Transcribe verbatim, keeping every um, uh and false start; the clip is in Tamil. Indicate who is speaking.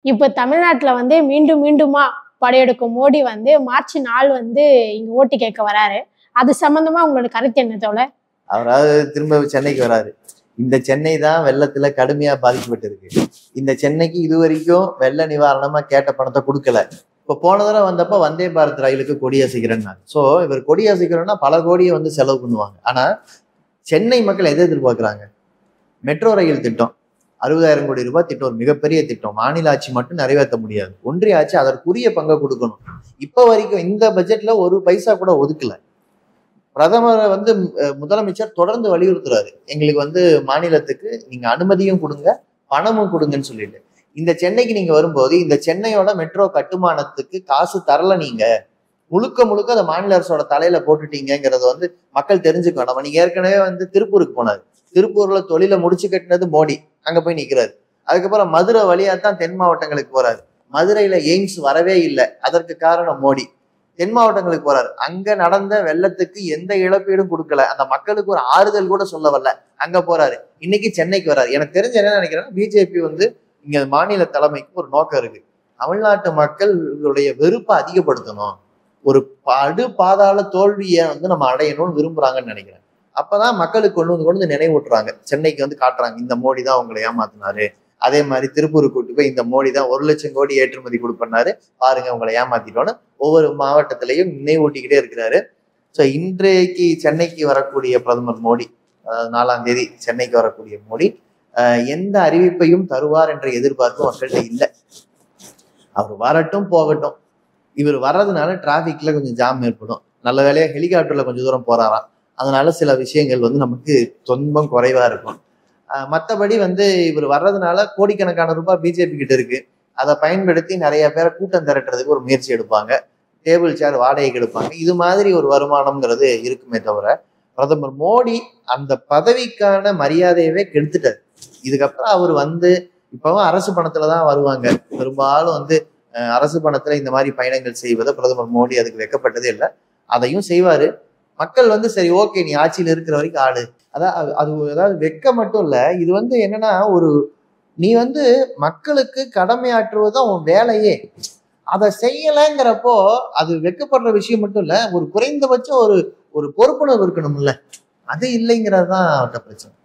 Speaker 1: இப்ப தமிழ்நாட்டுல வந்து மீண்டும் மீண்டுமா படையெடுக்கும் மோடி வந்து மார்ச் நாலு வந்து இங்க ஓட்டு கேட்க வராரு. அது சம்பந்தமா உங்களோட கருத்து என்ன தோழர்?
Speaker 2: அவராவது திரும்ப சென்னைக்கு வராரு. இந்த சென்னை தான் வெள்ளத்துல கடுமையா பாதிக்கப்பட்டிருக்கு. இந்த சென்னைக்கு இது வரைக்கும் வெள்ள நிவாரணமா கேட்ட பணத்தை கொடுக்கல. இப்ப போன தடவை வந்தப்ப வந்தே பாரத் ரயிலுக்கு கொடியசைக்கிறேன்னாங்க. சோ இவர் கொடியசைக்கிறோம்னா பல கோடியை வந்து செலவு பண்ணுவாங்க. ஆனா சென்னை மக்கள் எதை எதிர்பார்க்கிறாங்க? மெட்ரோ ரயில் திட்டம் அறுபதாயிரம் கோடி ரூபாய் திட்டம், ஒரு மிகப்பெரிய திட்டம். மாநில ஆட்சி மட்டும் நிறைவேற்ற முடியாது, ஒன்றிய ஆட்சி அதற்குரிய பங்கை கொடுக்கணும். இப்ப வரைக்கும் இந்த பட்ஜெட்ல ஒரு பைசா கூட ஒதுக்கல. பிரதமர் வந்து முதலமைச்சர் தொடர்ந்து வலியுறுத்துறாரு, எங்களுக்கு வந்து மாநிலத்துக்கு நீங்க அனுமதியும் கொடுங்க, பணமும் கொடுங்கன்னு சொல்லிட்டு. இந்த சென்னைக்கு நீங்க வரும்போது இந்த சென்னையோட மெட்ரோ கட்டுமானத்துக்கு காசு தரல, நீங்க முழுக்க முழுக்க அந்த மாநில அரசோட தலையில போட்டுட்டீங்கிறத வந்து மக்கள் தெரிஞ்சுக்க வேண்டாம். நீங்க ஏற்கனவே வந்து திருப்பூருக்கு போனாரு, திருப்பூர்ல தொழிலை முடிச்சு கட்டினது மோடி, அங்க போய் நிக்கிறாரு. அதுக்கப்புறம் மதுரை வழியா தான் தென் மாவட்டங்களுக்கு போறாரு. மதுரையில எய்ம்ஸ் வரவே இல்லை, அதற்கு காரணம் மோடி. தென் மாவட்டங்களுக்கு போறாரு, அங்க நடந்த வெள்ளத்துக்கு எந்த இழப்பீடும் கொடுக்கல, அந்த மக்களுக்கு ஒரு ஆறுதல் கூட சொல்ல வரல, அங்க போறாரு. இன்னைக்கு சென்னைக்கு வராரு. எனக்கு தெரிஞ்ச என்ன நினைக்கிறேன்னா, பிஜேபி வந்து இங்க மாநில தலைமைக்கு ஒரு நோக்கம் இருக்கு, தமிழ்நாட்டு மக்களுடைய வெறுப்பை அதிகப்படுத்தணும், ஒரு படு பாதாள தோல்வியை வந்து நம்ம அடையணும்னு விரும்புறாங்கன்னு நினைக்கிறேன். அப்பதான் மக்களுக்கு கொண்டு வந்து கொண்டு வந்து நினைவூட்டுறாங்க, சென்னைக்கு வந்து காட்டுறாங்க, இந்த மோடி தான் உங்களை ஏமாத்தினாரு. அதே மாதிரி திருப்பூருக்கு கூட்டு போய் இந்த மோடி தான் ஒரு லட்சம் கோடி ஏற்றுமதி கொடுப்பனாரு, பாருங்க உங்களை ஏமாத்திட்டோன்னு ஒவ்வொரு மாவட்டத்திலையும் நினைவூட்டிக்கிட்டே இருக்கிறாரு. ஸோ இன்றைக்கு சென்னைக்கு வரக்கூடிய பிரதமர் மோடி, அதாவது நாலாம் தேதி சென்னைக்கு வரக்கூடிய மோடி எந்த அறிவிப்பையும் தருவார் என்ற எதிர்பார்ப்பு மக்கள்கிட்ட இல்லை. அவர் வரட்டும் போகட்டும். இவர் வர்றதுனால டிராபிக்ல கொஞ்சம் ஜாம் ஏற்படும். நல்ல வேலையா ஹெலிகாப்டர்ல கொஞ்சம் தூரம் போறாராம், அதனால சில விஷயங்கள் வந்து நமக்கு துன்பம் குறைவா இருக்கும். மற்றபடி வந்து இவர் வர்றதுனால கோடிக்கணக்கான ரூபாய் பிஜேபி கிட்ட இருக்கு, அதை பயன்படுத்தி நிறைய பேரை கூட்டம் திரட்டுறதுக்கு ஒரு முயற்சி எடுப்பாங்க, டேபிள் சேர் வாடகைக்கு எடுப்பாங்க. இது மாதிரி ஒரு வருமானம்ங்கிறது இருக்குமே தவிர, பிரதமர் மோடி அந்த பதவிக்கான மரியாதையவே கெடுத்துட்டார். இதுக்கப்புறம் அவர் வந்து இப்பவும் அரசு பணத்துலதான் வருவாங்க. பெரும்பாலும் வந்து அரசு பணத்துல இந்த மாதிரி பயணங்கள் செய்வதை பிரதமர் மோடி அதுக்கு வெக்கப்பட்டதே இல்லை. அதையும் செய்வாரு. மக்கள் வந்து சரி ஓகே நீ ஆட்சியில் இருக்கிற வரைக்கும் ஆளு, அதான் அது அதாவது வெக்க மட்டும் இல்ல, இது வந்து என்னன்னா ஒரு நீ வந்து மக்களுக்கு கடமையாற்றுவதுதான் உன் வேலையே. அதை செய்யலைங்கிறப்போ அது வெக்கப்படுற விஷயம் மட்டும் இல்ல, ஒரு குறைந்தபட்சம் ஒரு ஒரு பொறுப்புணர்வு இருக்கணும்ல, அது இல்லைங்கிறது தான் அவர்கிட்ட பிரச்சனை.